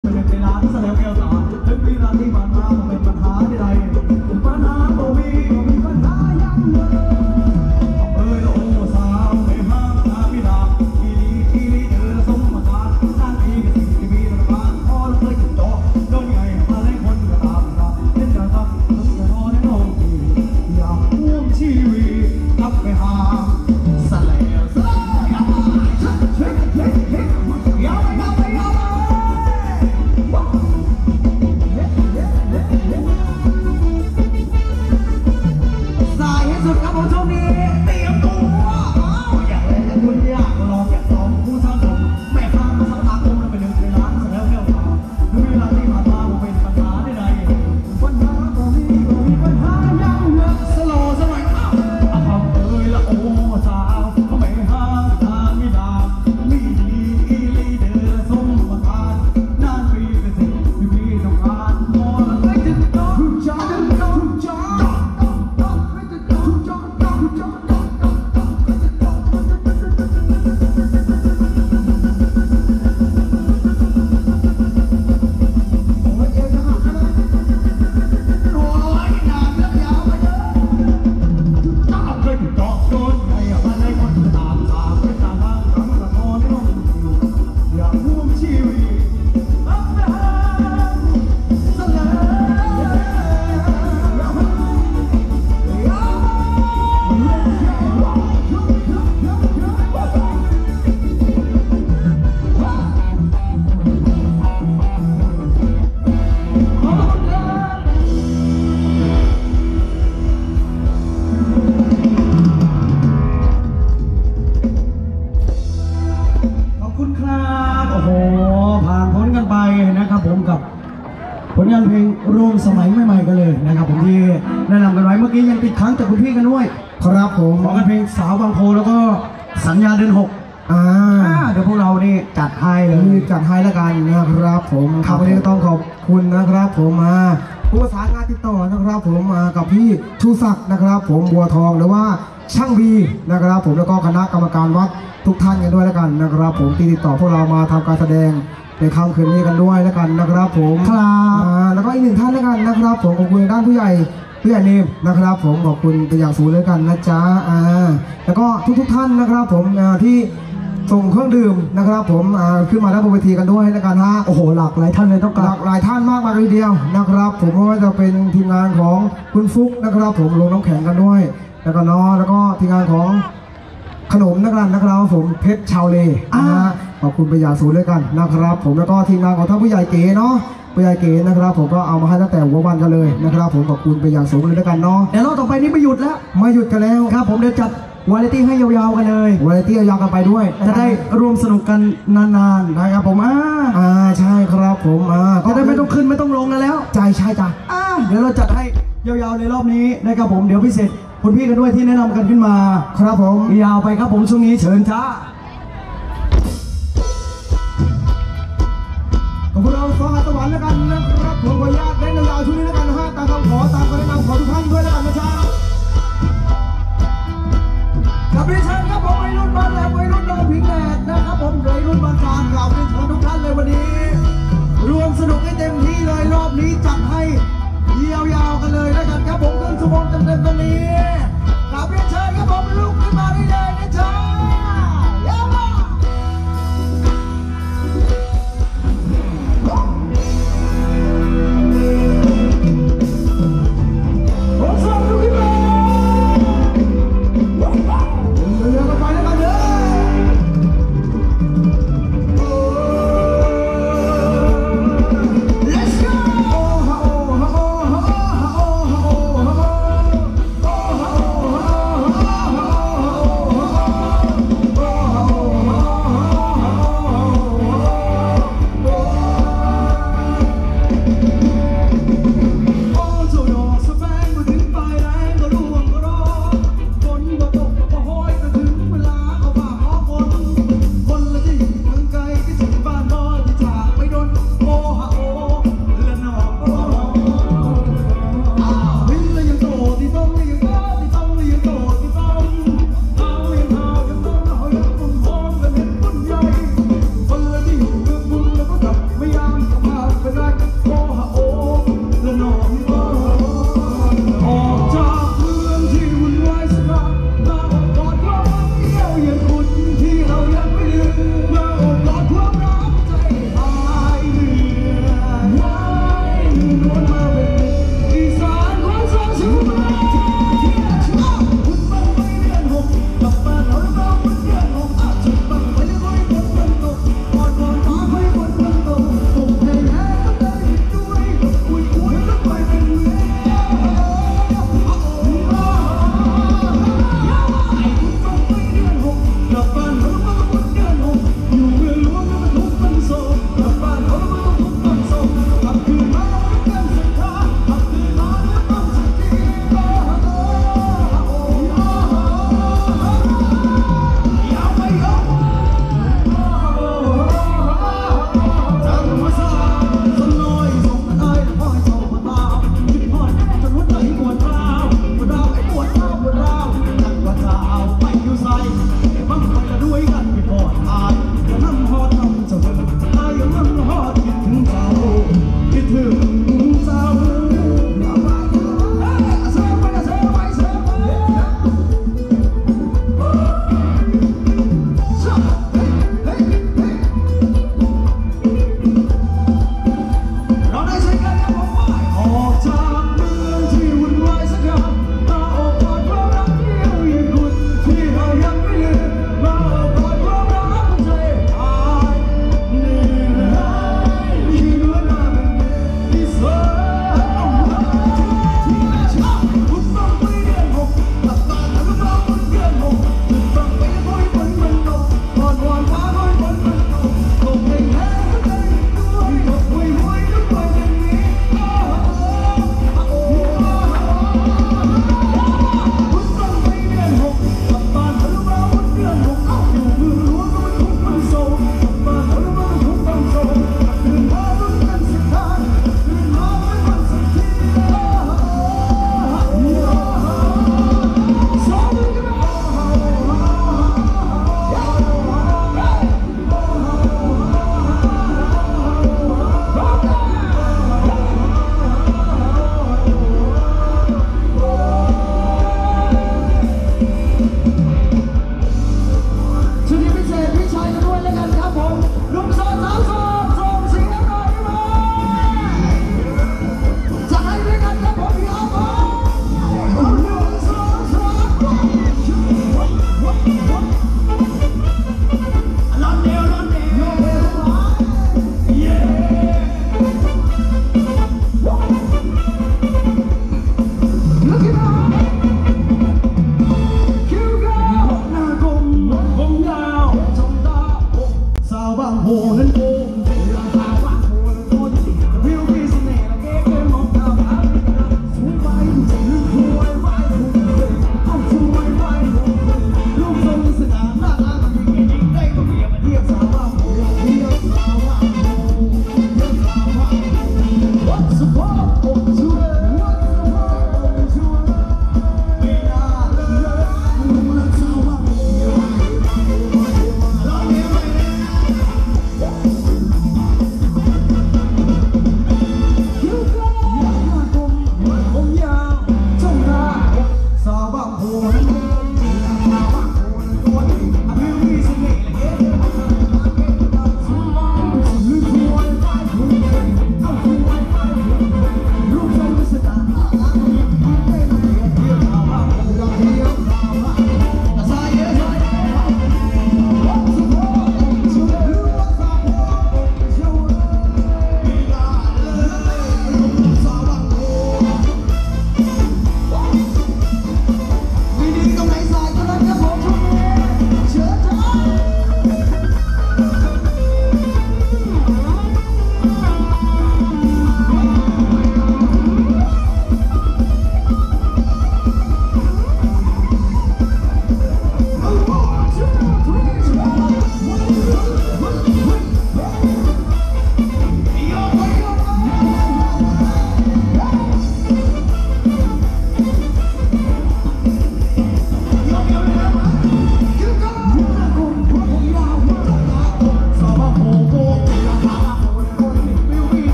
เป็นในร้านแสดงแก้วตาถึงมีร้านที่ผ่านมาผมเป็นปัญหาใดๆปัญหาบ่มีปัญหายังเดิมเอ้ยโอ้สาวไม่ห้ามหาพี่ดาอีลีเธอสมมาทานนั่นอีกับสิ่งที่มีระบาดพอแล้วเคยจุดจ่อโดนไงมาให้คนก็ตามนะเล่นกันครับต้องจะรอแน่นอนอยากร่วมชีวิตกลับไปหาสลายสลายสุดครับผมช่วงนี้เตรียมตัวอยากเล่นกับคุณอยากลองอยากลองผู้สร้างผมแม่ข้ามมาสักตาคมแล้วไปหนึ่งในร้านแสดงแก้วตาดูเวลาที่ผ่านมาผมเป็นปัญหาใดๆปัญหาบ่มีปัญหายังเงอะสโลว์สมัยอ้าวทำเอ้ยละโอ้สาวเขาไม่ห้ามทางไม่ดามมีดีอีลีเดอร์สมมาทานนานปีเป็นสิ่งที่พี่ต้องการพอแล้วไม่ถึงต้องจ้าผลงานเพลงรวมสมัยใหม่ๆกันเลยนะครับผมที่แนะนำกันไว้เมื่อกี้ยังติดค้างจากคุณพี่กันด้วยครับผมของกันเพลงสาวบางโพแล้วก็สัญญาเดือน6เดี๋ยวพวกเรานี่จัดให้เลยจัดให้แล้วกันนะครับผมครับวันนี้ต้องขอบคุณนะครับผมมาผู้ประสานงานติดต่อนะครับผมมากับพี่ชูศักดิ์นะครับผมบัวทองหรือว่าช่างบีนะครับผมแล้วก็คณะกรรมการวัดทุกท่านกันด้วยแล้วกันนะครับผมที่ติดต่อพวกเรามาทำการแสดงในค่ำคืนนี้กันด้วยแล้วกันนะครับผมครับแล้วก็อีกหนึ่งท่านแล้วกันนะครับผมขอบคุณด้านผู้ใหญ่เนมนะครับผมขอบคุณเป็นอย่างสูงเลยกันนะจ๊ะแล้วก็ทุกท่านนะครับผมที่ส่งเครื่องดื่มนะครับผมขึ้นมาด้านบนเวทีกันด้วยแล้วกันฮะโอ้โหหลากหลายท่านเลยต้องหลากหลายท่านมากเลยเดียวนะครับผมไม่ว่าจะเป็นทีมงานของคุณฟุกนะครับผมลงน้ำแข็งกันด้วยแล้วก็แล้วก็ทีมงานของขนมนะครับผมเพชรชาวเลขอบคุณไปอย่างสูงเลยกันนะครับผมแล้วก็ทีมงานของท่านผู้ใหญ่เก๋เนาะผู้ใหญ่เก๋นะครับผมก็เอามาให้ตั้งแต่หัววันกันเลยนะครับผมขอบคุณไปอย่างสูงเลยด้วยกันเนาะเดี๋ยวเราต่อไปนี้ไม่หยุดแล้วมาหยุดกันแล้วครับผมเดี๋ยวจัดวาไรตี้ให้ยาวๆกันเลยวาไรตี้ยาวๆกันไปด้วยจะได้รวมสนุกกันนานๆนะครับผมใช่ครับผมจะได้ไม่ต้องขึ้นไม่ต้องลงกันแล้วใช่จ้ะเดี๋ยวเราจัดให้ยาวๆในรอบนี้นะครับผมเดี๋ยวพิเศษคุณพี่กันด้วยที่แนะนำกันขึ้นมาครับผมยาวไปครับผมช่วงนี้เชิญจ้าขอบคุณเราสองสวรรค์แล้วกันนะครับผมขออนุญาตเล่นยาวๆช่วงนี้แล้วกันนะฮะตามคำขอตามคำแนะนำของทุกท่านด้วยแล้วกันนะจ๊ะกับดิฉันครับผมวัยรุ่นบ้านแหลมวัยรุ่นดอนพิงแดดนะครับผมวัยรุ่นบ้านฟางเราเป็นเชิญทุกท่านเลยวันนี้รวมสนุกให้เต็มที่เลยรอบนี้จัดให้ยาวๆกันเลยแล้วกันครับผมครึ่งชั่วโมงเต็มๆตอนนี้กับดิฉันครับผมลุกขึ้นมาได้เลยนะจ๊ะ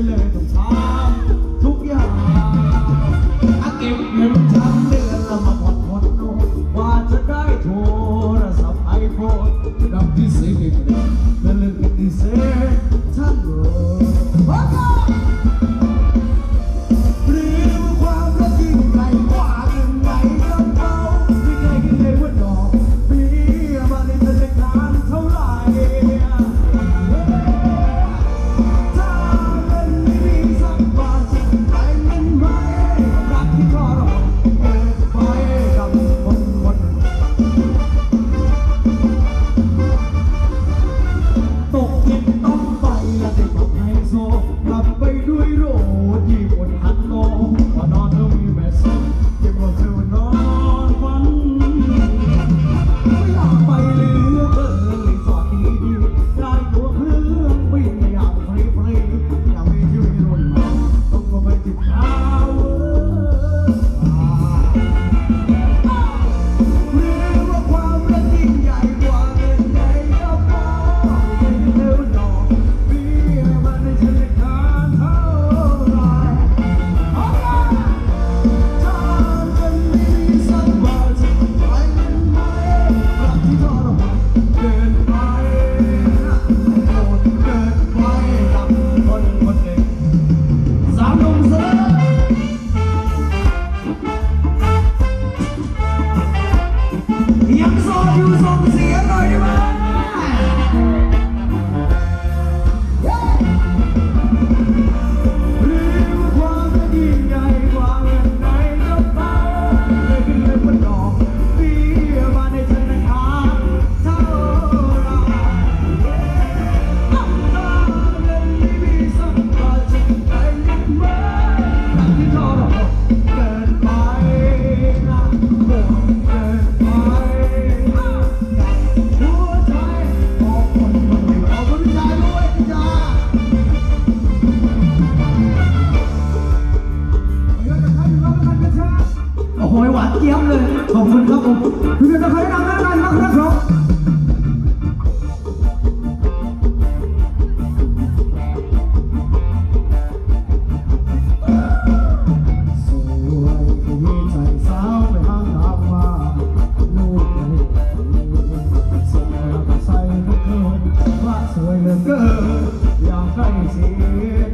เลยต้องทำทุกอย่างเก็บเงินทั้งเดือนแล้วมาผ่อนโน้ตว่าจะได้โทรศัพท์ไอโฟนดับที่เสียงเงินเรื่องที่เสียท่านหรือความรักยิ่งใหญ่กว่าเงินไหนก็เอาที่ใครคิดเลยว่าดอกเบี้ยมาในธนาคารเท่าไหร่ถ้าเงินไม่มีสักบาทจะไปเงินไหมรักที่ทรมานเกินไปกับคนคนหนึ่งตกเย็นต้องไปและได้ฝักไฮโซกลับไปด้วยโรดญี่ปุ่นฮันโตพอนอนแล้วมีแม่สดเก็บหมดเธอนอนฝันไม่อยากไปเหลือเกินรีสอร์ทดีๆได้ตัวเครื่องบินอย่างฟรีๆอยากมีชีวิตรุ่นใหม่ต้องมาไปจิบชาหรือว่าความรักยิ่งใหญ่กว่าเงินในกระเป๋าไม่ได้เร็วหนอเบี้ยมันในธนาคารเท่าไหร่ถ้าเงินไม่มีสักบาทจะไปเงินไหมรักที่ทรมานเกินไปโหดเกินไปกับคนคนหนึ่งสามหนุ่มเสือยังโสดอยู่ส่งเสียงหน่อยได้ไหมหรือว่าความรักยิ่งใหญ่กว่าเงินในกระเป๋าเลยขึ้นเลยบนดอกเบี้ยมาในธนาคารเท่าไหร่ถ้าเงินไม่มีสักบาทจะไปเงินไหมรักที่ทรมานเกินไปนะโหดเกินไปหัวใจของคนคนหนึ่งเอาคนใจด้วยจ้าโอ้โหหวานเจี๊ยบเลยขอบคุณครับผมพี่เดินตะไคร้ดังนั้นกันนะครับผมสวยที่ใจสาวไปห้างน้ำมาลูกสวยแล้วก็ใส่ทุกคืนว่าสวยเหลือเกินอยากใกล้ชิด